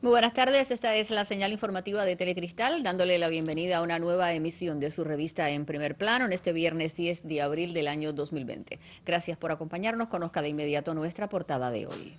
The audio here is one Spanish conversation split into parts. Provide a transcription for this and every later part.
Muy buenas tardes, esta es la señal informativa de Telecristal, dándole la bienvenida a una nueva emisión de su revista En Primer Plano en este viernes 10 de abril del año 2020. Gracias por acompañarnos, conozca de inmediato nuestra portada de hoy.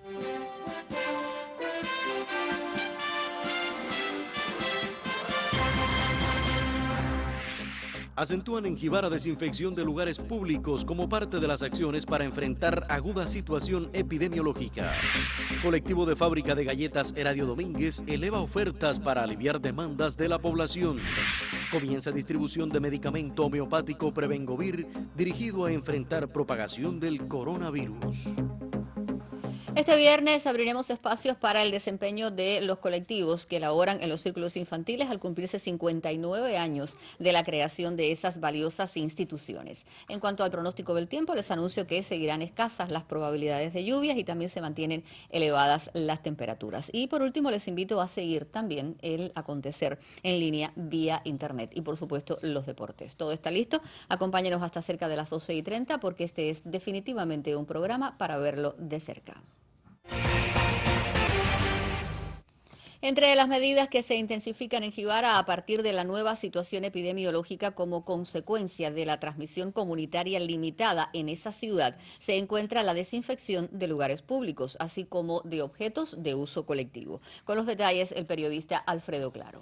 Acentúan en Jibara desinfección de lugares públicos como parte de las acciones para enfrentar aguda situación epidemiológica. Colectivo de fábrica de galletas Heradio Domínguez eleva ofertas para aliviar demandas de la población. Comienza distribución de medicamento homeopático Prevengovir dirigido a enfrentar propagación del coronavirus. Este viernes abriremos espacios para el desempeño de los colectivos que laboran en los círculos infantiles al cumplirse 59 años de la creación de esas valiosas instituciones. En cuanto al pronóstico del tiempo, les anuncio que seguirán escasas las probabilidades de lluvias y también se mantienen elevadas las temperaturas. Y por último, les invito a seguir también el acontecer en línea vía internet y por supuesto los deportes. Todo está listo. Acompáñenos hasta cerca de las 12:30 porque este es definitivamente un programa para verlo de cerca. Entre las medidas que se intensifican en Jibara a partir de la nueva situación epidemiológica como consecuencia de la transmisión comunitaria limitada en esa ciudad, se encuentra la desinfección de lugares públicos, así como de objetos de uso colectivo. Con los detalles, el periodista Alfredo Claro.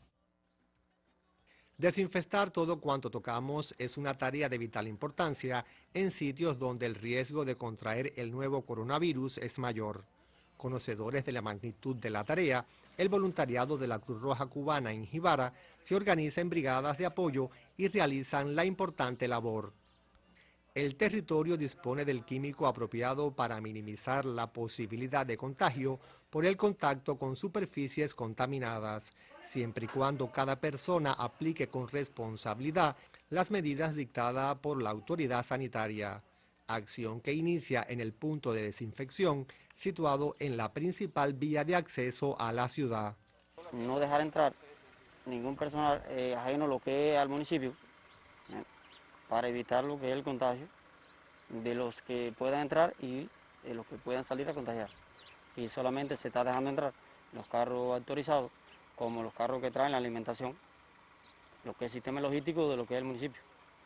Desinfestar todo cuanto tocamos es una tarea de vital importancia en sitios donde el riesgo de contraer el nuevo coronavirus es mayor. Conocedores de la magnitud de la tarea, el voluntariado de la Cruz Roja Cubana en Jibara se organiza en brigadas de apoyo y realizan la importante labor. El territorio dispone del químico apropiado para minimizar la posibilidad de contagio por el contacto con superficies contaminadas, siempre y cuando cada persona aplique con responsabilidad las medidas dictadas por la autoridad sanitaria. Acción que inicia en el punto de desinfección situado en la principal vía de acceso a la ciudad. No dejar entrar ningún personal ajeno a lo que es al municipio para evitar lo que es el contagio de los que puedan entrar y de los que puedan salir a contagiar. Y solamente se está dejando entrar los carros autorizados como los carros que traen la alimentación, lo que es el sistema logístico de lo que es el municipio.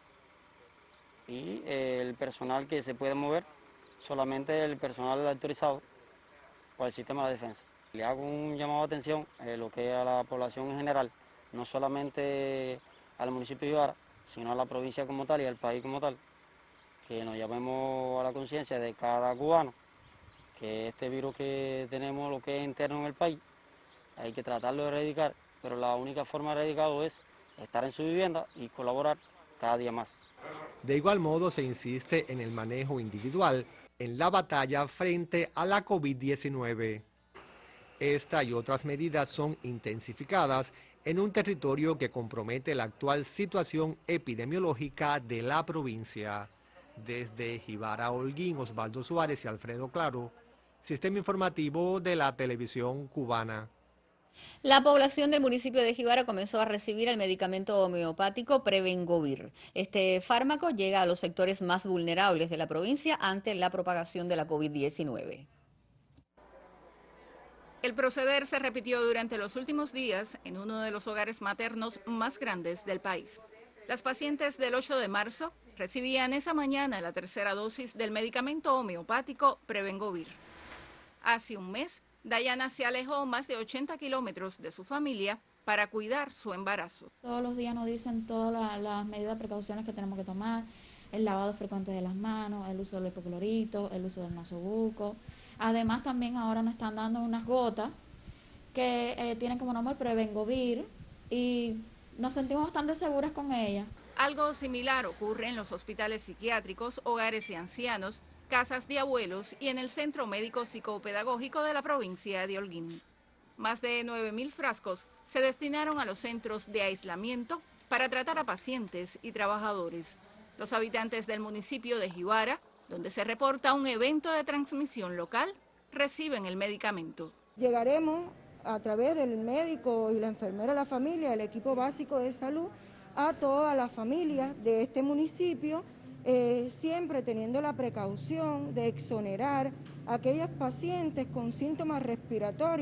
Y el personal que se puede mover, solamente el personal autorizado por el sistema de defensa. Le hago un llamado de atención lo que es a la población en general, no solamente al municipio de Jibara, sino a la provincia como tal y al país como tal, que nos llamemos a la conciencia de cada cubano, que este virus que tenemos, lo que es interno en el país, hay que tratarlo de erradicar, pero la única forma de erradicarlo es estar en su vivienda y colaborar cada día más. De igual modo se insiste en el manejo individual en la batalla frente a la COVID-19. Esta y otras medidas son intensificadas en un territorio que compromete la actual situación epidemiológica de la provincia. Desde Jibara Holguín, Osvaldo Suárez y Alfredo Claro, Sistema Informativo de la Televisión Cubana. La población del municipio de Jibara comenzó a recibir el medicamento homeopático Prevengovir. Este fármaco llega a los sectores más vulnerables de la provincia ante la propagación de la COVID-19. El proceder se repitió durante los últimos días en uno de los hogares maternos más grandes del país. Las pacientes del 8 de marzo recibían esa mañana la tercera dosis del medicamento homeopático Prevengovir. Hace un mes, Dayana se alejó más de 80 kilómetros de su familia para cuidar su embarazo. Todos los días nos dicen todas las medidas de precauciones que tenemos que tomar, el lavado frecuente de las manos, el uso del hipoclorito, el uso del nasobuco. Además también ahora nos están dando unas gotas que tienen como nombre Prevengovir y nos sentimos bastante seguras con ellas. Algo similar ocurre en los hospitales psiquiátricos, hogares de ancianos, casas de abuelos y en el Centro Médico Psicopedagógico de la provincia de Holguín. Más de 9.000 frascos se destinaron a los centros de aislamiento para tratar a pacientes y trabajadores. Los habitantes del municipio de Jibara, donde se reporta un evento de transmisión local, reciben el medicamento. Llegaremos a través del médico y la enfermera de la familia, el equipo básico de salud, a todas las familias de este municipio, siempre teniendo la precaución de exonerar a aquellos pacientes con síntomas respiratorios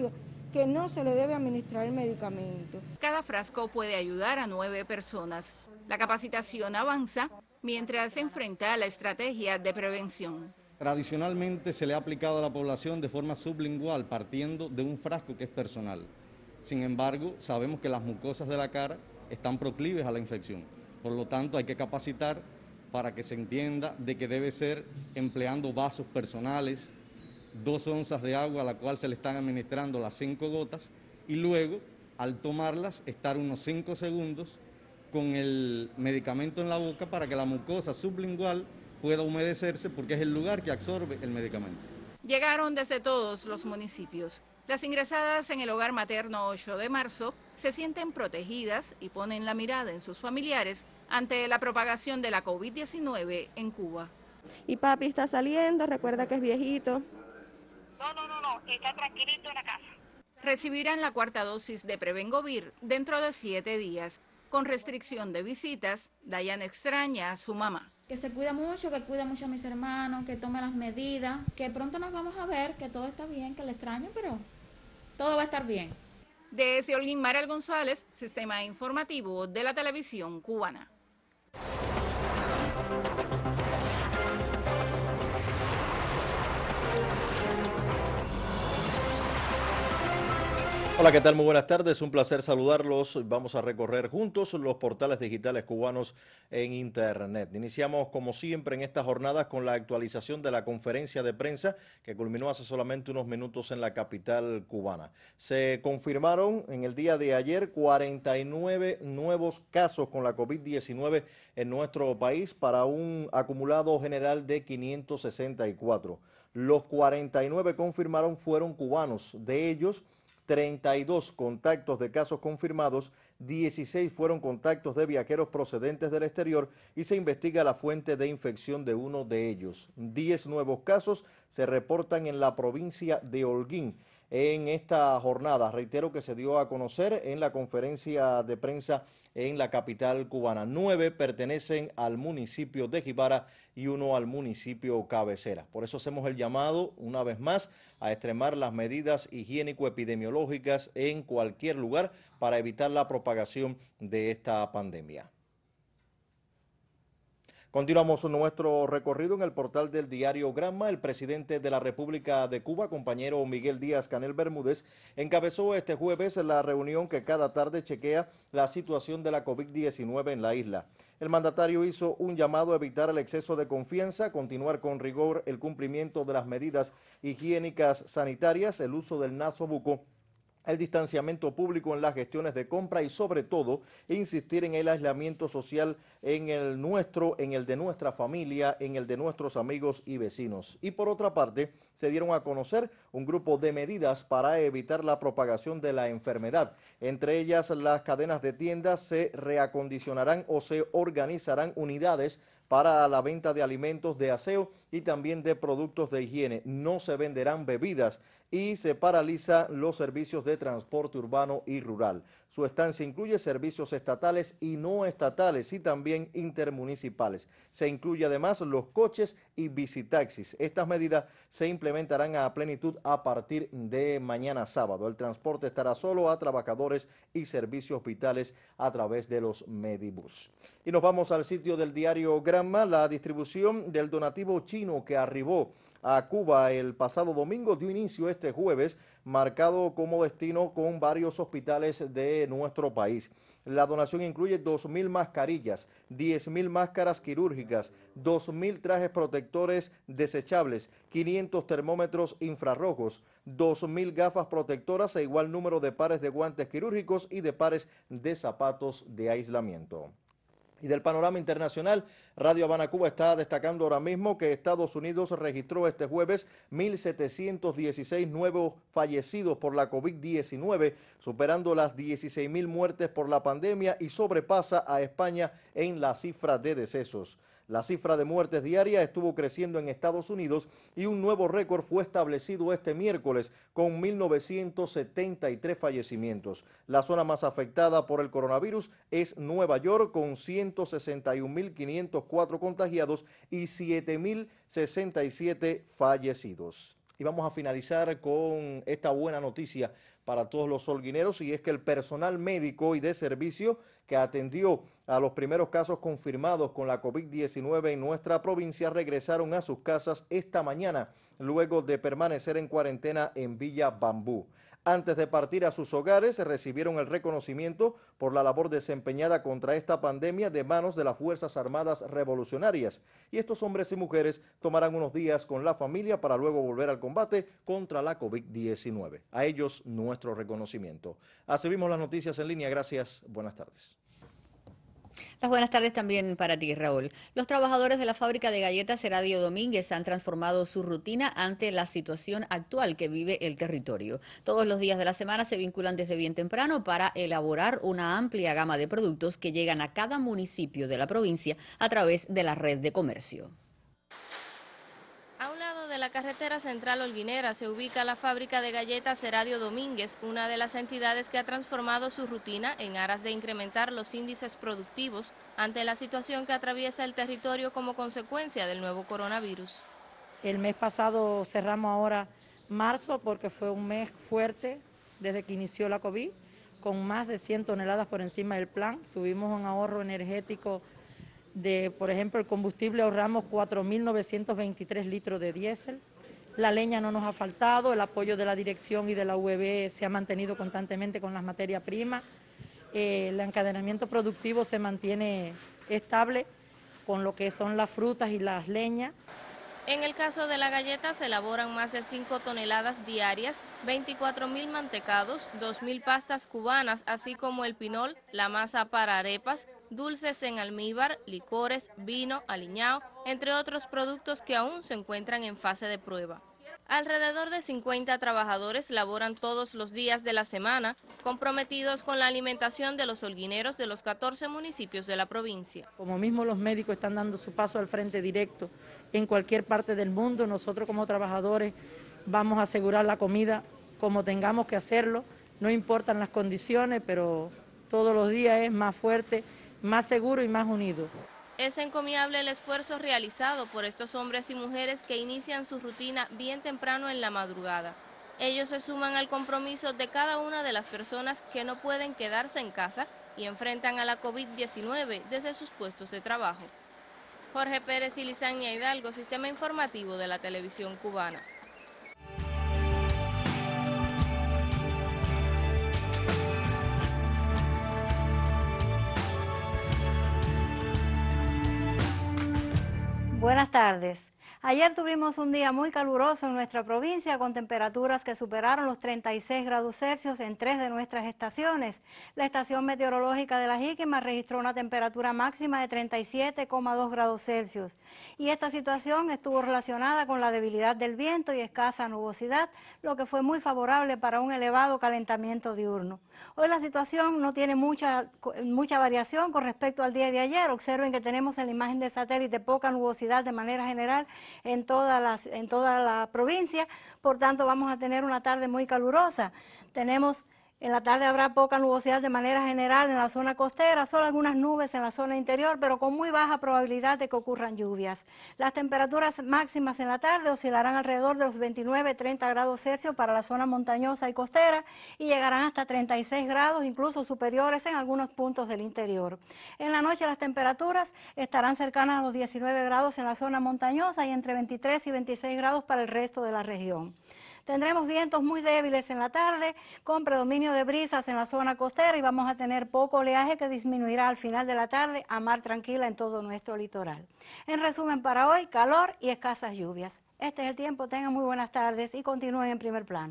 que no se le debe administrar el medicamento. Cada frasco puede ayudar a 9 personas. La capacitación avanza mientras se enfrenta a la estrategia de prevención. Tradicionalmente se le ha aplicado a la población de forma sublingual, partiendo de un frasco que es personal. Sin embargo, sabemos que las mucosas de la cara están proclives a la infección. Por lo tanto, hay que capacitar para que se entienda de que debe ser empleando vasos personales, 2 onzas de agua a la cual se le están administrando las 5 gotas y luego, al tomarlas, estar unos 5 segundos con el medicamento en la boca para que la mucosa sublingual pueda humedecerse porque es el lugar que absorbe el medicamento. Llegaron desde todos los municipios. Las ingresadas en el hogar materno 8 de marzo se sienten protegidas y ponen la mirada en sus familiares ante la propagación de la COVID-19 en Cuba. Y papi está saliendo, recuerda que es viejito. No, está tranquilito en la casa. Recibirán la 4ª dosis de Prevengovir dentro de 7 días. Con restricción de visitas, Dayana extraña a su mamá. Que se cuida mucho, que cuida mucho a mis hermanos, que tome las medidas, que pronto nos vamos a ver, que todo está bien, que le extraño, pero todo va a estar bien. Desde Holguín, Mariel González, Sistema Informativo de la Televisión Cubana. Hola, ¿qué tal? Muy buenas tardes, un placer saludarlos. Vamos a recorrer juntos los portales digitales cubanos en Internet. Iniciamos, como siempre, en estas jornadas con la actualización de la conferencia de prensa que culminó hace solamente unos minutos en la capital cubana. Se confirmaron en el día de ayer 49 nuevos casos con la COVID-19 en nuestro país para un acumulado general de 564. Los 49 confirmaron fueron cubanos, de ellos 32 contactos de casos confirmados, 16 fueron contactos de viajeros procedentes del exterior y se investiga la fuente de infección de uno de ellos. 10 nuevos casos se reportan en la provincia de Holguín. En esta jornada, reitero que se dio a conocer en la conferencia de prensa en la capital cubana. 9 pertenecen al municipio de Jibara y 1 al municipio cabecera. Por eso hacemos el llamado una vez más a extremar las medidas higiénico-epidemiológicas en cualquier lugar para evitar la propagación de esta pandemia. Continuamos nuestro recorrido en el portal del diario Granma. El presidente de la República de Cuba, compañero Miguel Díaz-Canel Bermúdez, encabezó este jueves la reunión que cada tarde chequea la situación de la COVID-19 en la isla. El mandatario hizo un llamado a evitar el exceso de confianza, continuar con rigor el cumplimiento de las medidas higiénicas sanitarias, el uso del nasobuco, el distanciamiento público en las gestiones de compra y sobre todo insistir en el aislamiento social en el nuestro, en el de nuestra familia, en el de nuestros amigos y vecinos. Y por otra parte, se dieron a conocer un grupo de medidas para evitar la propagación de la enfermedad. Entre ellas, las cadenas de tiendas se reacondicionarán o se organizarán unidades para la venta de alimentos de aseo y también de productos de higiene. No se venderán bebidas y se paralizan los servicios de transporte urbano y rural. Su estancia incluye servicios estatales y no estatales y también intermunicipales. Se incluye además los coches y bicitaxis. Estas medidas se implementarán a plenitud a partir de mañana sábado. El transporte estará solo a trabajadores y servicios vitales a través de los Medibus. Y nos vamos al sitio del diario Granma. La distribución del donativo chino que arribó a Cuba el pasado domingo dio inicio este jueves, marcado como destino con varios hospitales de nuestro país. La donación incluye 2.000 mascarillas, 10.000 máscaras quirúrgicas, 2.000 trajes protectores desechables, 500 termómetros infrarrojos, 2.000 gafas protectoras e igual número de pares de guantes quirúrgicos y de pares de zapatos de aislamiento. Y del panorama internacional, Radio Habana Cuba está destacando ahora mismo que Estados Unidos registró este jueves 1.716 nuevos fallecidos por la COVID-19, superando las 16.000 muertes por la pandemia y sobrepasa a España en la cifra de decesos. La cifra de muertes diarias estuvo creciendo en Estados Unidos y un nuevo récord fue establecido este miércoles con 1.973 fallecimientos. La zona más afectada por el coronavirus es Nueva York con 161.504 contagiados y 7.067 fallecidos. Y vamos a finalizar con esta buena noticia para todos los holguineros, y es que el personal médico y de servicio que atendió a los primeros casos confirmados con la COVID-19 en nuestra provincia regresaron a sus casas esta mañana, luego de permanecer en cuarentena en Villa Bambú. Antes de partir a sus hogares, recibieron el reconocimiento por la labor desempeñada contra esta pandemia de manos de las Fuerzas Armadas Revolucionarias. Y estos hombres y mujeres tomarán unos días con la familia para luego volver al combate contra la COVID-19. A ellos, nuestro reconocimiento. Así vimos las noticias en línea. Gracias. Buenas tardes. Las buenas tardes también para ti, Raúl. Los trabajadores de la fábrica de galletas Eladio Domínguez han transformado su rutina ante la situación actual que vive el territorio. Todos los días de la semana se vinculan desde bien temprano para elaborar una amplia gama de productos que llegan a cada municipio de la provincia a través de la red de comercio. A un lado de la carretera central holguinera se ubica la fábrica de galletas Eladio Domínguez, una de las entidades que ha transformado su rutina en aras de incrementar los índices productivos ante la situación que atraviesa el territorio como consecuencia del nuevo coronavirus. El mes pasado cerramos ahora marzo porque fue un mes fuerte desde que inició la COVID, con más de 100 toneladas por encima del plan. Tuvimos un ahorro energético de, por ejemplo, el combustible ahorramos 4.923 litros de diésel. La leña no nos ha faltado, el apoyo de la dirección y de la UEB se ha mantenido constantemente con las materias primas. El encadenamiento productivo se mantiene estable con lo que son las frutas y las leñas. En el caso de la galleta se elaboran más de 5 toneladas diarias, 24.000 mantecados, 2.000 pastas cubanas, así como el pinol, la masa para arepas, dulces en almíbar, licores, vino, aliñao, entre otros productos que aún se encuentran en fase de prueba. Alrededor de 50 trabajadores laboran todos los días de la semana, comprometidos con la alimentación de los holguineros de los 14 municipios de la provincia. Como mismo los médicos están dando su paso al frente directo en cualquier parte del mundo, nosotros como trabajadores vamos a asegurar la comida como tengamos que hacerlo, no importan las condiciones, pero todos los días es más fuerte, más seguro y más unido. Es encomiable el esfuerzo realizado por estos hombres y mujeres que inician su rutina bien temprano en la madrugada. Ellos se suman al compromiso de cada una de las personas que no pueden quedarse en casa y enfrentan a la COVID-19 desde sus puestos de trabajo. Jorge Pérez y Lizaña Hidalgo, Sistema Informativo de la Televisión Cubana. Buenas tardes. Ayer tuvimos un día muy caluroso en nuestra provincia con temperaturas que superaron los 36 grados Celsius en 3 de nuestras estaciones. La estación meteorológica de La Jíquima registró una temperatura máxima de 37,2 grados Celsius. Y esta situación estuvo relacionada con la debilidad del viento y escasa nubosidad, lo que fue muy favorable para un elevado calentamiento diurno. Hoy la situación no tiene mucha variación con respecto al día de ayer. Observen que tenemos en la imagen de satélite poca nubosidad de manera general en toda la provincia, por tanto vamos a tener una tarde muy calurosa. En la tarde habrá poca nubosidad de manera general en la zona costera, solo algunas nubes en la zona interior, pero con muy baja probabilidad de que ocurran lluvias. Las temperaturas máximas en la tarde oscilarán alrededor de los 29-30 grados Celsius para la zona montañosa y costera y llegarán hasta 36 grados, incluso superiores en algunos puntos del interior. En la noche las temperaturas estarán cercanas a los 19 grados en la zona montañosa y entre 23 y 26 grados para el resto de la región. Tendremos vientos muy débiles en la tarde, con predominio de brisas en la zona costera y vamos a tener poco oleaje que disminuirá al final de la tarde a mar tranquila en todo nuestro litoral. En resumen para hoy, calor y escasas lluvias. Este es el tiempo, tengan muy buenas tardes y continúen en primer plano.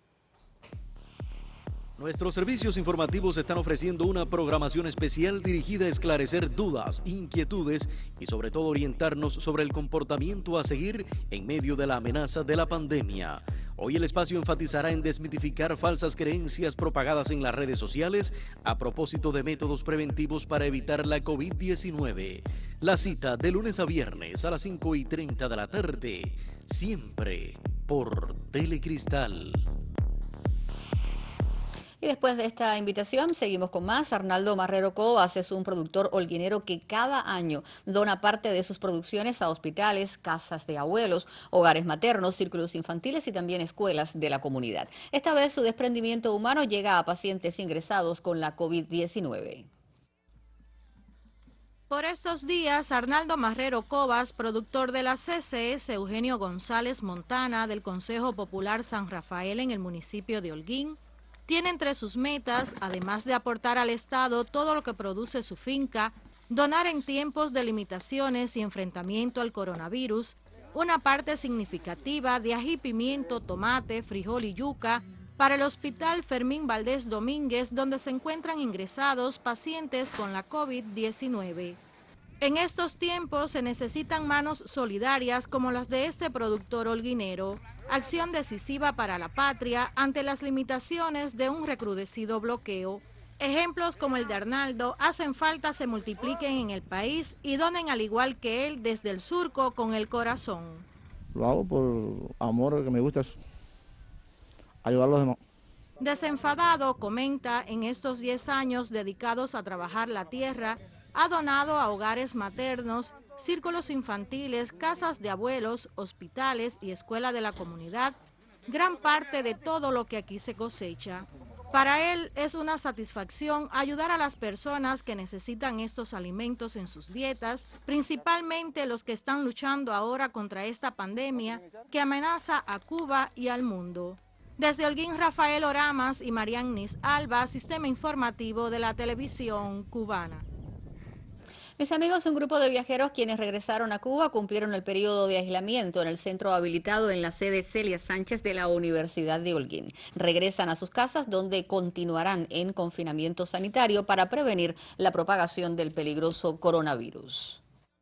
Nuestros servicios informativos están ofreciendo una programación especial dirigida a esclarecer dudas, inquietudes y sobre todo orientarnos sobre el comportamiento a seguir en medio de la amenaza de la pandemia. Hoy el espacio enfatizará en desmitificar falsas creencias propagadas en las redes sociales a propósito de métodos preventivos para evitar la COVID-19. La cita de lunes a viernes a las 5:30 de la tarde, siempre por Telecristal. Y después de esta invitación, seguimos con más. Arnaldo Marrero Cobas es un productor holguinero que cada año dona parte de sus producciones a hospitales, casas de abuelos, hogares maternos, círculos infantiles y también escuelas de la comunidad. Esta vez su desprendimiento humano llega a pacientes ingresados con la COVID-19. Por estos días, Arnaldo Marrero Cobas, productor de la CCS Eugenio González Montana del Consejo Popular San Rafael en el municipio de Holguín, tiene entre sus metas, además de aportar al Estado todo lo que produce su finca, donar en tiempos de limitaciones y enfrentamiento al coronavirus una parte significativa de ají, pimiento, tomate, frijol y yuca para el Hospital Fermín Valdés Domínguez, donde se encuentran ingresados pacientes con la COVID-19. En estos tiempos se necesitan manos solidarias como las de este productor holguinero, acción decisiva para la patria ante las limitaciones de un recrudecido bloqueo. Ejemplos como el de Arnaldo hacen falta se multipliquen en el país y donen al igual que él desde el surco con el corazón. Lo hago por amor, que me gusta ayudar a los demás. Desenfadado, comenta, en estos 10 años dedicados a trabajar la tierra, ha donado a hogares maternos, círculos infantiles, casas de abuelos, hospitales y escuela de la comunidad, gran parte de todo lo que aquí se cosecha. Para él es una satisfacción ayudar a las personas que necesitan estos alimentos en sus dietas, principalmente los que están luchando ahora contra esta pandemia que amenaza a Cuba y al mundo. Desde Holguín, Rafael Oramas y Mariannis Alba, Sistema Informativo de la Televisión Cubana. Mis amigos, un grupo de viajeros quienes regresaron a Cuba cumplieron el periodo de aislamiento en el centro habilitado en la sede Celia Sánchez de la Universidad de Holguín. Regresan a sus casas donde continuarán en confinamiento sanitario para prevenir la propagación del peligroso coronavirus.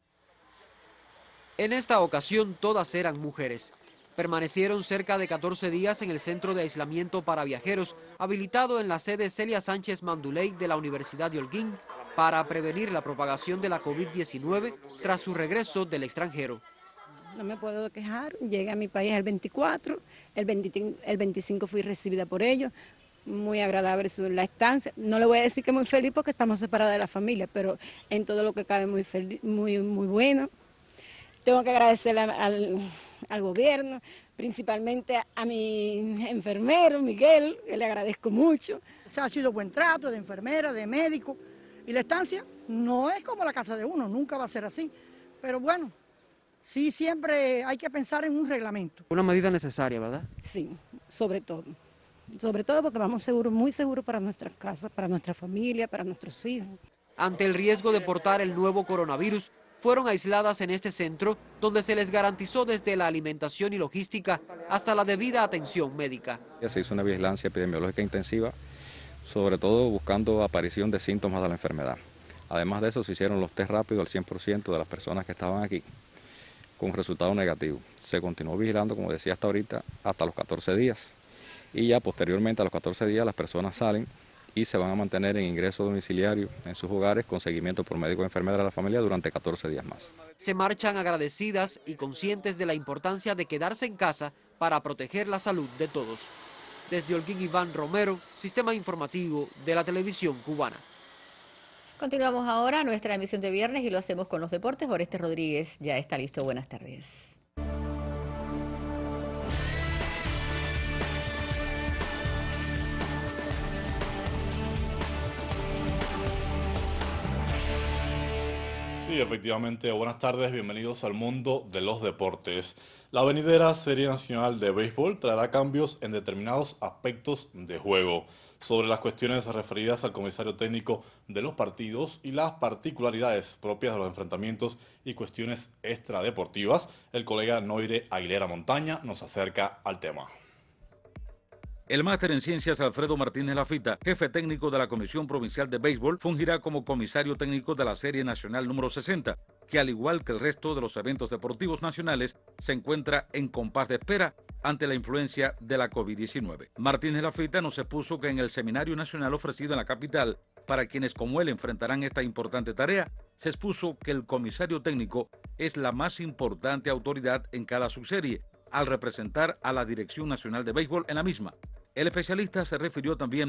En esta ocasión todas eran mujeres. Permanecieron cerca de 14 días en el centro de aislamiento para viajeros habilitado en la sede Celia Sánchez Manduley de la Universidad de Holguín para prevenir la propagación de la COVID-19 tras su regreso del extranjero. No me puedo quejar, llegué a mi país el 24, el 25 fui recibida por ellos, muy agradable la estancia. No le voy a decir que muy feliz porque estamos separadas de la familia, pero en todo lo que cabe muy feliz, muy bueno. Tengo que agradecerle al gobierno, principalmente a mi enfermero, Miguel, que le agradezco mucho. O sea, ha sido buen trato de enfermera, de médico, y la estancia no es como la casa de uno, nunca va a ser así. Pero bueno, sí siempre hay que pensar en un reglamento. Una medida necesaria, ¿verdad? Sí, sobre todo porque vamos seguros, muy seguros para nuestras casas, para nuestra familia, para nuestros hijos. Ante el riesgo de portar el nuevo coronavirus, fueron aisladas en este centro donde se les garantizó desde la alimentación y logística hasta la debida atención médica. Se hizo una vigilancia epidemiológica intensiva, sobre todo buscando aparición de síntomas de la enfermedad. Además de eso se hicieron los test rápidos al 100% de las personas que estaban aquí con resultado negativo. Se continuó vigilando, como decía hasta ahorita, hasta los 14 días y ya posteriormente a los 14 días las personas salen y se van a mantener en ingreso domiciliario en sus hogares con seguimiento por médico y enfermera de la familia durante 14 días más. Se marchan agradecidas y conscientes de la importancia de quedarse en casa para proteger la salud de todos. Desde Holguín, Iván Romero, Sistema Informativo de la Televisión Cubana. Continuamos ahora nuestra emisión de viernes y lo hacemos con los deportes. Oreste Rodríguez ya está listo. Buenas tardes. Sí, efectivamente, buenas tardes, bienvenidos al mundo de los deportes. La venidera Serie Nacional de Béisbol traerá cambios en determinados aspectos de juego. Sobre las cuestiones referidas al comisario técnico de los partidos y las particularidades propias de los enfrentamientos y cuestiones extradeportivas, el colega Noire Aguilera Montaña nos acerca al tema. El máster en ciencias Alfredo Martínez Lafita, jefe técnico de la Comisión Provincial de Béisbol, fungirá como comisario técnico de la Serie Nacional número 60, que al igual que el resto de los eventos deportivos nacionales, se encuentra en compás de espera ante la influencia de la COVID-19. Martínez Lafita nos expuso que en el seminario nacional ofrecido en la capital, para quienes como él enfrentarán esta importante tarea, se expuso que el comisario técnico es la más importante autoridad en cada subserie, al representar a la Dirección Nacional de Béisbol en la misma. El especialista se refirió también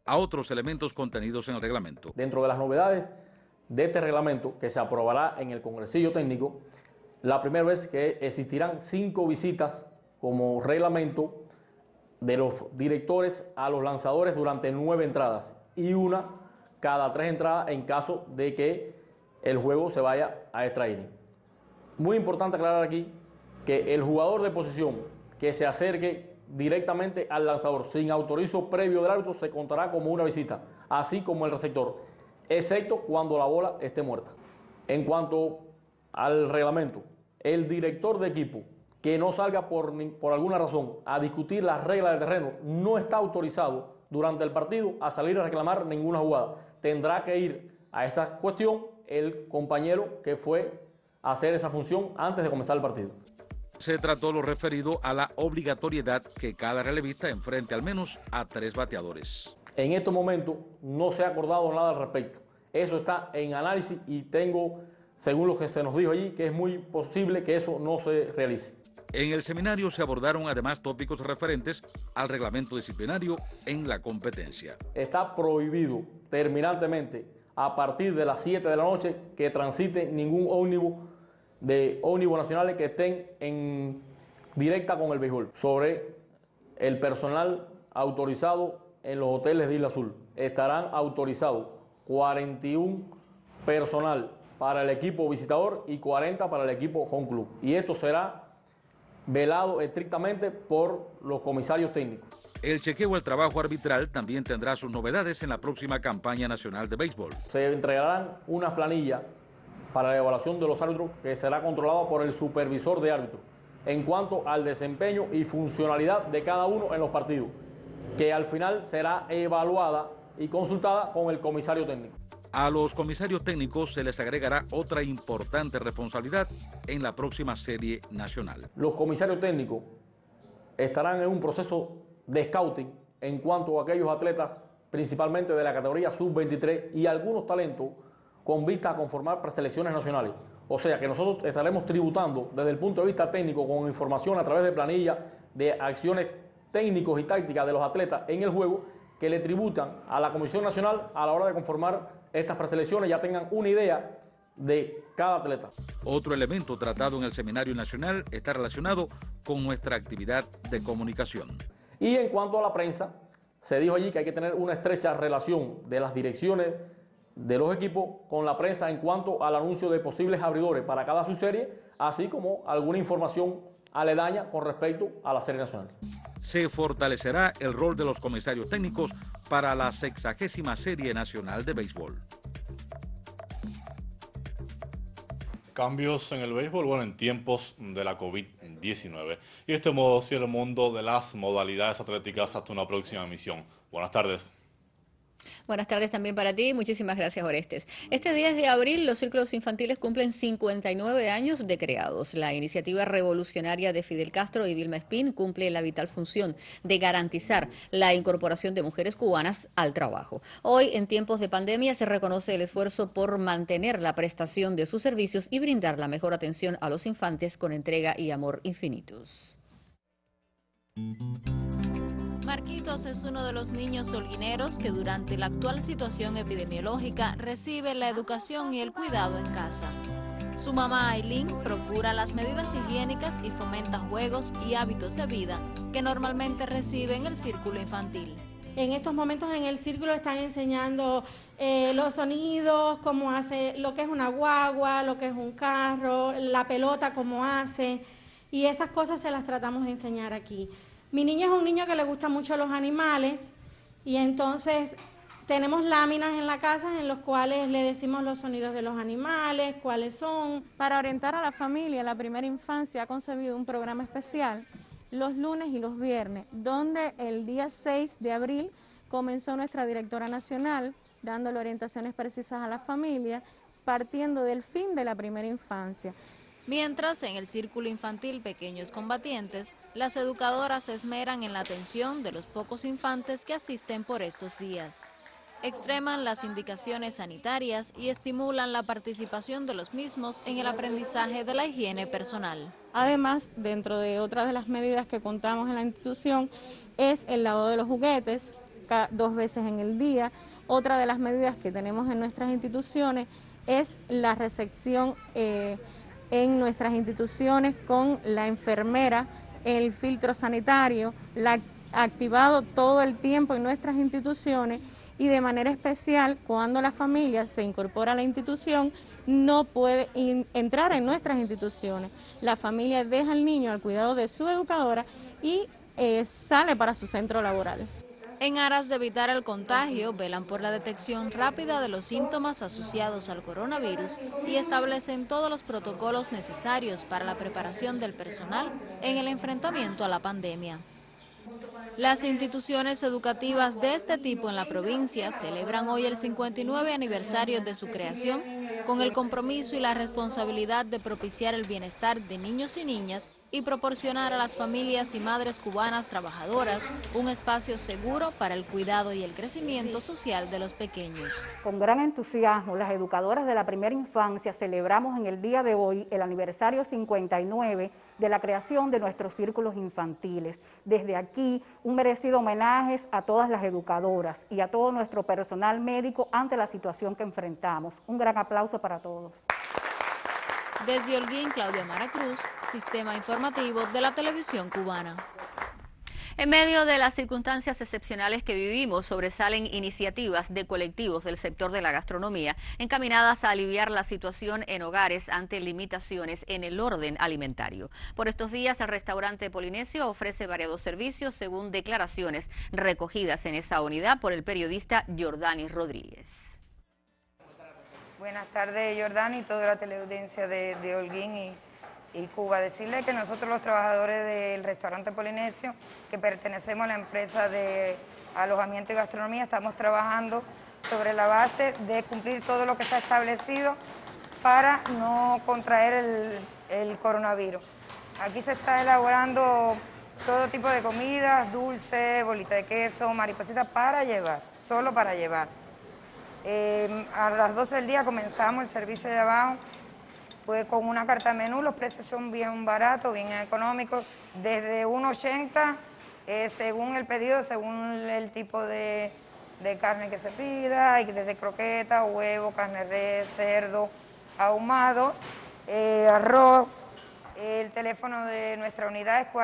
a otros elementos contenidos en el reglamento. Dentro de las novedades de este reglamento, que se aprobará en el Congresillo Técnico, la primera vez que existirán 5 visitas como reglamento de los directores a los lanzadores durante 9 entradas y una cada 3 entradas en caso de que el juego se vaya a extra inning. Muy importante aclarar aquí que el jugador de posición que se acerque directamente al lanzador sin autorizo previo del árbitro se contará como una visita, así como el receptor, excepto cuando la bola esté muerta. En cuanto al reglamento, el director de equipo que no salga por alguna razón a discutir las reglas del terreno no está autorizado durante el partido a salir a reclamar ninguna jugada. Tendrá que ir a esa cuestión el compañero que fue a hacer esa función antes de comenzar el partido. Se trató lo referido a la obligatoriedad que cada relevista enfrente al menos a 3 bateadores. En estos momentos no se ha acordado nada al respecto. Eso está en análisis y tengo, según lo que se nos dijo allí, que es muy posible que eso no se realice. En el seminario se abordaron además tópicos referentes al reglamento disciplinario en la competencia. Está prohibido terminantemente a partir de las 7 de la noche que transite ningún ómnibus nacionales que estén en directa con el béisbol. Sobre el personal autorizado en los hoteles de Isla Azul, estarán autorizados 41 personal para el equipo visitador y 40 para el equipo home club. Y esto será velado estrictamente por los comisarios técnicos. El chequeo al trabajo arbitral también tendrá sus novedades en la próxima campaña nacional de béisbol. Se entregarán unas planillas para la evaluación de los árbitros que será controlado por el supervisor de árbitros en cuanto al desempeño y funcionalidad de cada uno en los partidos, que al final será evaluada y consultada con el comisario técnico. A los comisarios técnicos se les agregará otra importante responsabilidad en la próxima serie nacional. Los comisarios técnicos estarán en un proceso de scouting en cuanto a aquellos atletas, principalmente de la categoría sub-23 y algunos talentos con vista a conformar preselecciones nacionales. O sea que nosotros estaremos tributando desde el punto de vista técnico con información a través de planillas, de acciones técnicos y tácticas de los atletas en el juego que le tributan a la Comisión Nacional a la hora de conformar estas preselecciones, ya tengan una idea de cada atleta. Otro elemento tratado en el Seminario Nacional está relacionado con nuestra actividad de comunicación. Y en cuanto a la prensa, se dijo allí que hay que tener una estrecha relación de las direcciones de los equipos con la prensa en cuanto al anuncio de posibles abridores para cada subserie, así como alguna información aledaña con respecto a la serie nacional. Se fortalecerá el rol de los comisarios técnicos para la 60ª Serie Nacional de Béisbol. Cambios en el béisbol, bueno, en tiempos de la COVID-19. Y de este modo cierra el mundo de las modalidades atléticas hasta una próxima emisión. Buenas tardes. Buenas tardes también para ti. Muchísimas gracias, Orestes. Este 10 de abril, los círculos infantiles cumplen 59 años de creados. La iniciativa revolucionaria de Fidel Castro y Vilma Espín cumple la vital función de garantizar la incorporación de mujeres cubanas al trabajo. Hoy, en tiempos de pandemia, se reconoce el esfuerzo por mantener la prestación de sus servicios y brindar la mejor atención a los infantes con entrega y amor infinitos. Marquitos es uno de los niños holguineros que durante la actual situación epidemiológica recibe la educación y el cuidado en casa. Su mamá Aileen procura las medidas higiénicas y fomenta juegos y hábitos de vida que normalmente recibe en el círculo infantil. En estos momentos en el círculo están enseñando los sonidos, cómo hace, lo que es una guagua, lo que es un carro, la pelota, cómo hace, y esas cosas se las tratamos de enseñar aquí. Mi niño es un niño que le gusta mucho los animales y entonces tenemos láminas en la casa en los cuales le decimos los sonidos de los animales, cuáles son. Para orientar a la familia, la primera infancia ha concebido un programa especial los lunes y los viernes, donde el día 6 de abril comenzó nuestra directora nacional dándole orientaciones precisas a la familia, partiendo del fin de la primera infancia. Mientras, en el círculo infantil Pequeños Combatientes, las educadoras se esmeran en la atención de los pocos infantes que asisten por estos días. Extreman las indicaciones sanitarias y estimulan la participación de los mismos en el aprendizaje de la higiene personal. Además, dentro de otras de las medidas que contamos en la institución, es el lavado de los juguetes, 2 veces en el día. Otra de las medidas que tenemos en nuestras instituciones es la recepción en nuestras instituciones con la enfermera, el filtro sanitario, activado todo el tiempo en nuestras instituciones, y de manera especial cuando la familia se incorpora a la institución no puede entrar en nuestras instituciones. La familia deja al niño al cuidado de su educadora y sale para su centro laboral. En aras de evitar el contagio, velan por la detección rápida de los síntomas asociados al coronavirus y establecen todos los protocolos necesarios para la preparación del personal en el enfrentamiento a la pandemia. Las instituciones educativas de este tipo en la provincia celebran hoy el 59 aniversario de su creación, con el compromiso y la responsabilidad de propiciar el bienestar de niños y niñas y proporcionar a las familias y madres cubanas trabajadoras un espacio seguro para el cuidado y el crecimiento social de los pequeños. Con gran entusiasmo, las educadoras de la primera infancia celebramos en el día de hoy el aniversario 59 de la creación de nuestros círculos infantiles. Desde aquí, un merecido homenaje a todas las educadoras y a todo nuestro personal médico ante la situación que enfrentamos. Un gran aplauso para todos. Desde Holguín, Claudia Mara Cruz, Sistema Informativo de la Televisión Cubana. En medio de las circunstancias excepcionales que vivimos, sobresalen iniciativas de colectivos del sector de la gastronomía encaminadas a aliviar la situación en hogares ante limitaciones en el orden alimentario. Por estos días, el restaurante Polinesio ofrece variados servicios según declaraciones recogidas en esa unidad por el periodista Jordani Rodríguez. Buenas tardes, Jordani, y toda la teleaudiencia de Holguín y Cuba. Decirle que nosotros los trabajadores del restaurante Polinesio, que pertenecemos a la empresa de alojamiento y gastronomía, estamos trabajando sobre la base de cumplir todo lo que está establecido para no contraer el coronavirus. Aquí se está elaborando todo tipo de comidas, dulces, bolita de queso, maripositas para llevar, solo para llevar. A las 12 del día comenzamos el servicio de abajo, pues con una carta de menú. Los precios son bien baratos, bien económicos, desde 1.80 según el pedido, según el tipo de carne que se pida, y desde croqueta, huevo, carne de res, cerdo, ahumado, arroz. El teléfono de nuestra unidad es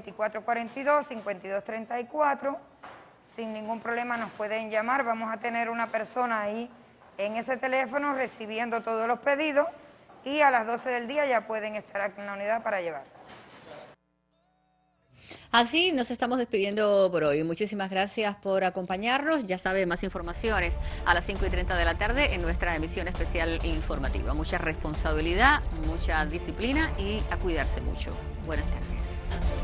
2442-5234. Sin ningún problema nos pueden llamar. Vamos a tener una persona ahí en ese teléfono recibiendo todos los pedidos, y a las 12 del día ya pueden estar aquí en la unidad para llevar. Así nos estamos despidiendo por hoy. Muchísimas gracias por acompañarnos. Ya sabe, más informaciones a las 5:30 de la tarde en nuestra emisión especial informativa. Mucha responsabilidad, mucha disciplina y a cuidarse mucho. Buenas tardes.